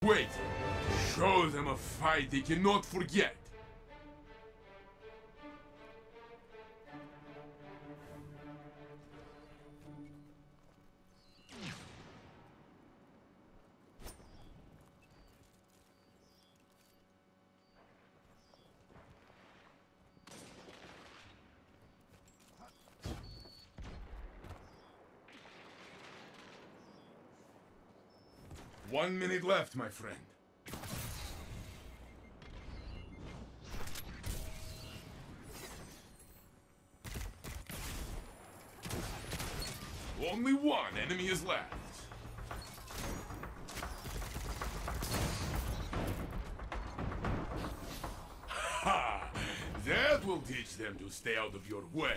waiting. Show them a fight they cannot forget. One minute left, my friend. Only one enemy is left. Ha! That will teach them to stay out of your way.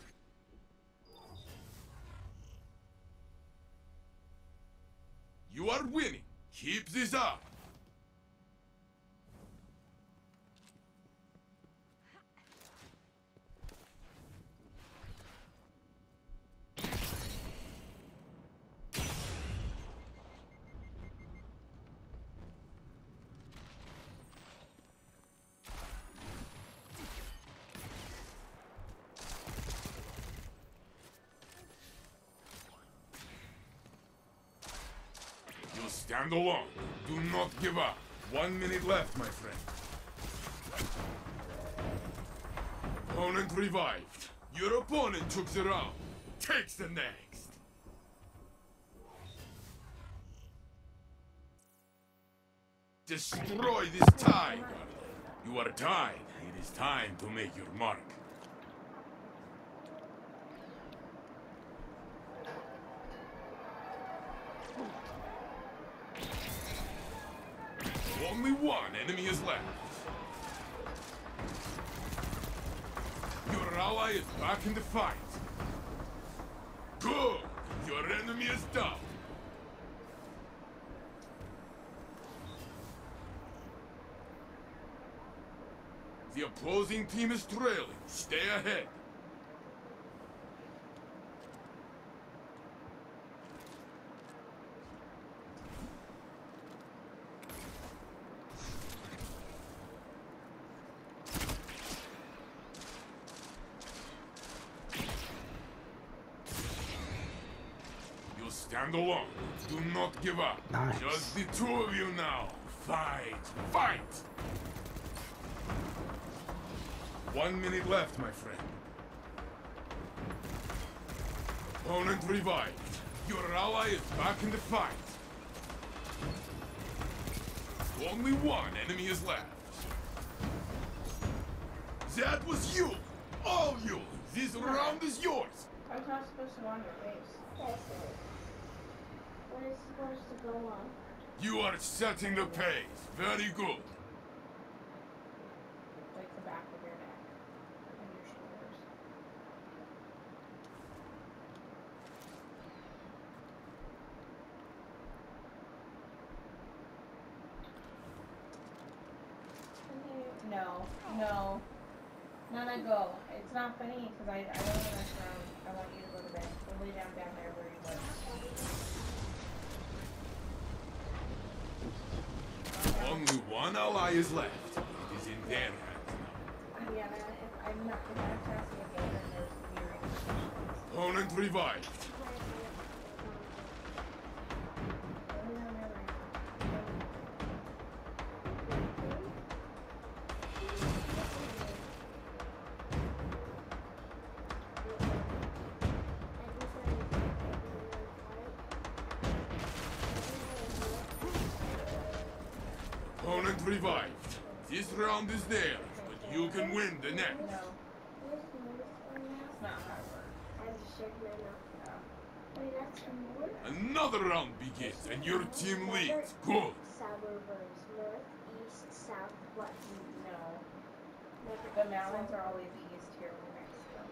You are winning. Keep this up. Stand alone. Do not give up. 1 minute left, my friend. Opponent revived. Your opponent took the round. Takes the next. Destroy this tiger. You are tied. It is time to make your mark. Only one enemy is left. Your ally is back in the fight. Good! Your enemy is down. The opposing team is trailing. Stay ahead. Stand alone. Do not give up. Nice. Just the two of you now. Fight! Fight! 1 minute left, my friend. Opponent revived. Your ally is back in the fight. Only one enemy is left. That was you! All you! This round is yours! I was not supposed to go on your face. Yes, it is. What is supposed to go on? You are setting the pace. Very good. Like the back of your neck and your shoulders. No, no. Nana, go. It's not funny because I don't want to mess around. I want you to go to bed. Go lay down there where you live. Only one ally is left. It is in their hands now. Yeah, if I'm not casting a game, then there's weird restrictions. Opponent revived. Opponent revived. This round is theirs, but you can win the next. No, Where's the newest one now? it's not how it works. I just checked mine out. Wait, that's some more? Another round begins, and your team leads. Good. Sour burns. North, east, south, west. No. Never The mountains are always east here in New Mexico.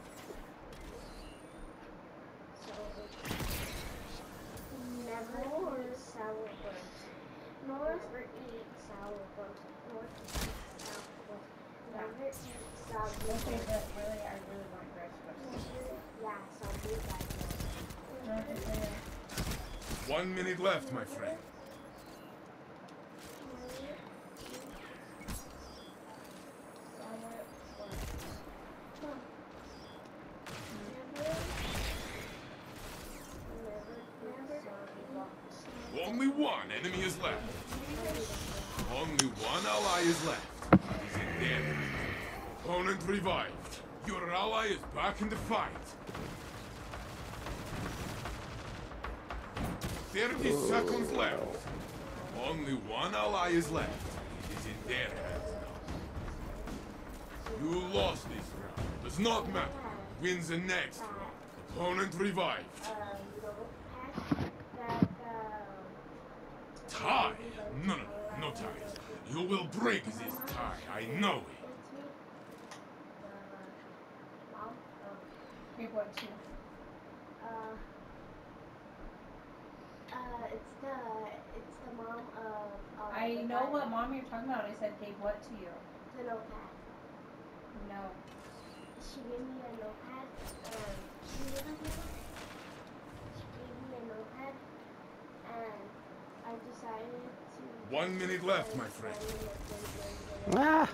Never eat sour burns. North or eat sour burns. North, east, south, west. Never eat sour Okay, burns. but really, I really want Gretsch to Yeah, so I'll do that. No, just say 1 minute left, my friend. enemy is left. Only one ally is left. He's in there. Opponent revived. Your ally is back in the fight. 30 seconds left. Only one ally is left. It is in their hands now. You lost this round. Does not matter. Wins the next round. Opponent revived. Tie? No ties. You will break this tie. I know it. Wait, what, two? It's the mom of. I know what mom you're talking about. I said gave what to you? The notepad. No. She gave me a notepad. She gave me a notepad, and I decided to. 1 minute left, my friend. Ah!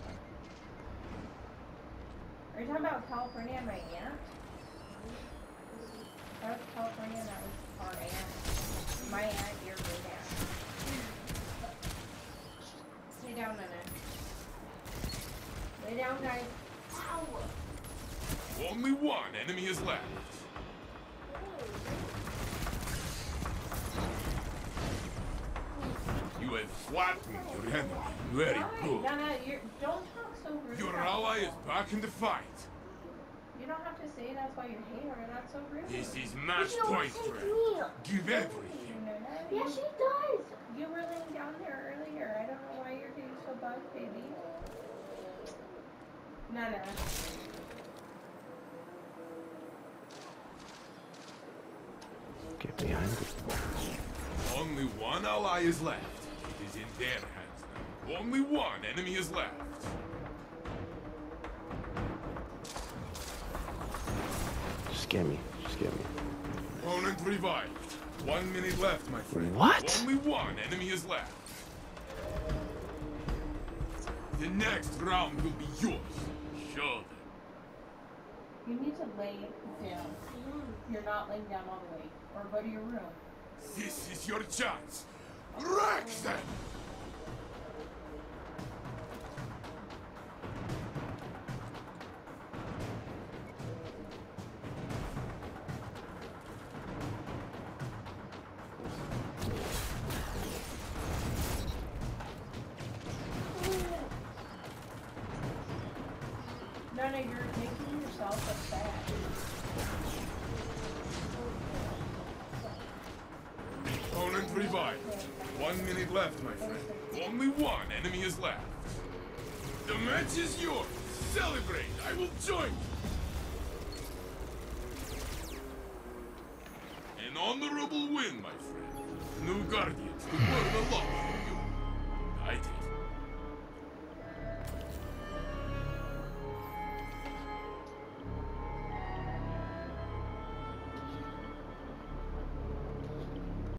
Are you talking about California and my aunt? That was California and that was our aunt. My aunt, your great aunt. Lay down, Nana. Lay down, guys. Ow! Only one enemy is left. You have flattened your enemy. Very good. Nana, don't talk so rude. Your ally is back in the fight. You don't have to say that's why you hate her. That's so rude. This is match You don't point, take friend. me. Give everything. Nana, Yeah, she does. you were laying down there earlier. I don't know why you're getting so bugged, baby. Nana. Get behind it. Only one ally is left. It is in their hands now. Only one enemy is left. Scare me. Scare me. Opponent revived. 1 minute left, my friend. What? Only one enemy is left. The next round will be yours. Show them. You need to lay down. You're not laying down all the way. Or go to your room. This is your chance. Wreck them! Nana, you're making yourself upset. Opponent revived. 1 minute left, my friend. Only one enemy is left. The match is yours. Celebrate. I will join you. An honorable win, my friend. New Guardians, the world belongs to you. I take